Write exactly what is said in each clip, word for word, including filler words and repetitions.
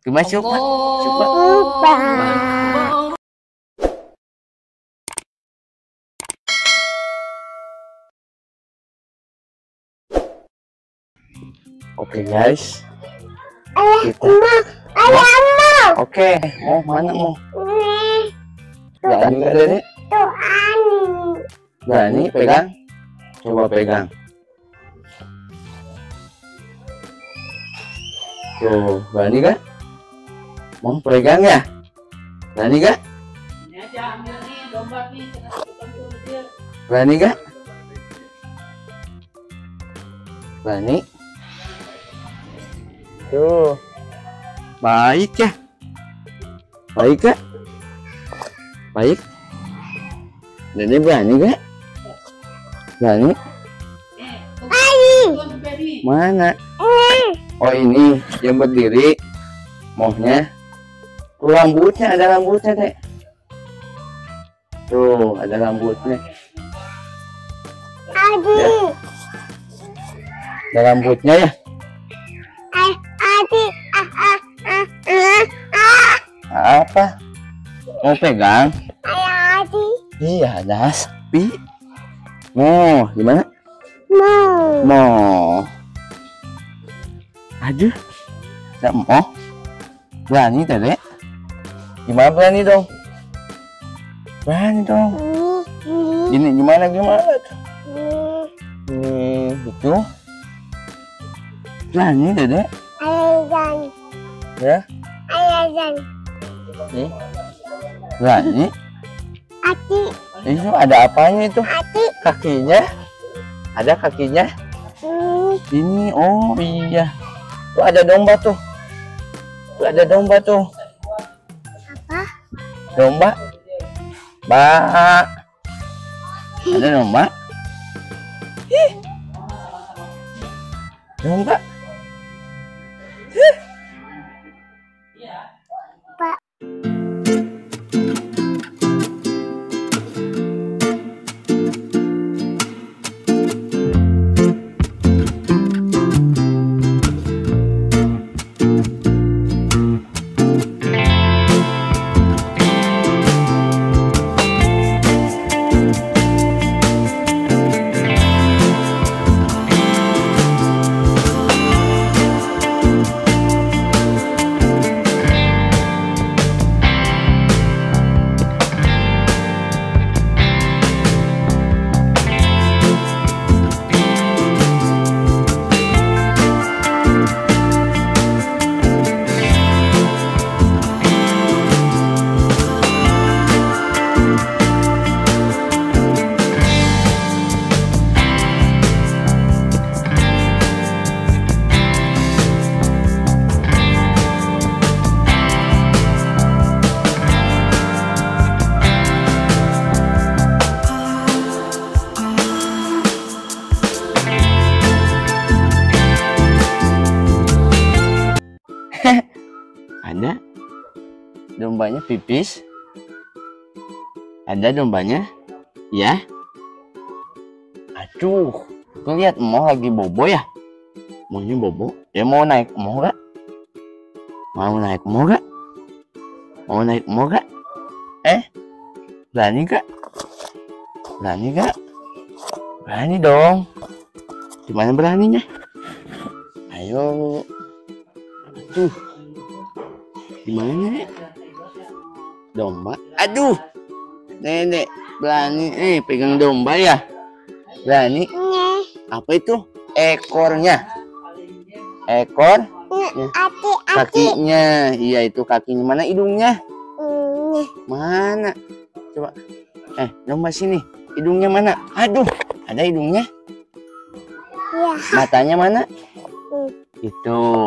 Gimana coba? Coba. Oke guys. Kita. Oke, mau mana mau? Berani nggak Dede? Berani pegang? Coba pegang. Tuh, berani gak? Mau pegang ya? Berani gak? Berani gak? Berani? Tuh, baik ya? Baik gak? Baik? Dede berani gak? Berani? Mana? Oh ini yang berdiri. Maunya tuh rambutnya, ada rambutnya dek. Tuh ada rambutnya. Ya. Ada rambutnya ya. Apa? Mau pegang? Iya ada sapi. Mau gimana? Mau. Mau. Aduh, tidak mau. Berani Dede? Gimana berani dong? Berani dong. Gini gimana gimana? Ini itu. Berani Dede? Ayah Ya? Ayah Nih. Berani? Aki. Itu ada apanya itu? Aki. Kakinya? Ada kakinya? Hmm. Ini oh iya. Tuh ada domba tuh. Tuh ada domba tuh. Apa? Domba. Ba. Ada domba. Ih. Domba. Ih. Pak. Ada dombanya pipis. Ada dombanya ya. Aduh, tuh lihat mau lagi bobo ya. Maunya bobo. Ya mau naik mau gak? Mau naik mau gak? Mau naik mau gak? Eh, berani gak? Berani gak? Berani dong. Gimana beraninya? Ayo. Aduh. Gimana? Domba. Aduh. Nenek berani eh pegang domba ya. Berani. Apa itu? Ekornya. Ekor. Ya. Aki, aki. Kakinya. Iya itu kakinya. Mana hidungnya? Mana? Coba. Eh, domba sini. Hidungnya mana? Aduh, ada hidungnya. Ya. Matanya mana? Hmm. Itu.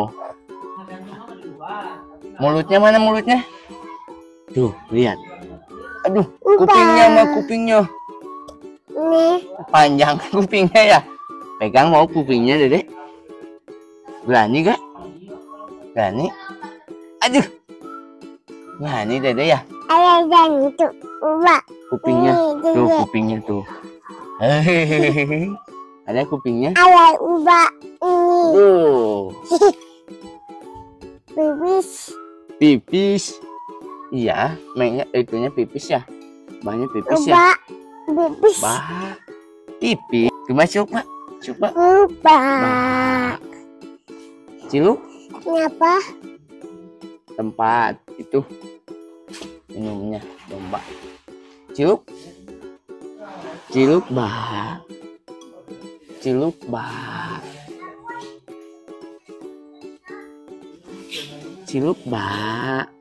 Mulutnya mana mulutnya? Tuh, lihat. Aduh, kupingnya mah kupingnya. Nih. Panjang kupingnya ya. Pegang mau kupingnya, Dede. Berani gak? Berani? Aduh. Berani, Dede ya. Ayah jangan tuh. Ubah. Kupingnya. Nih, Tuh, Dede. kupingnya tuh. Hehehe. Ada kupingnya. Ayah ubah. Ini. Tuh. Pipis. Pipis. Iya, mainnya itunya pipis ya. Banyak pipis ya. Ubah. Pipis. Bah. Pipis. Coba coba. Coba. Ubah. Ciluk. Kenapa? Tempat itu minumnya domba. Ciluk. Ciluk bah. Ciluk bah. Ciluk bah.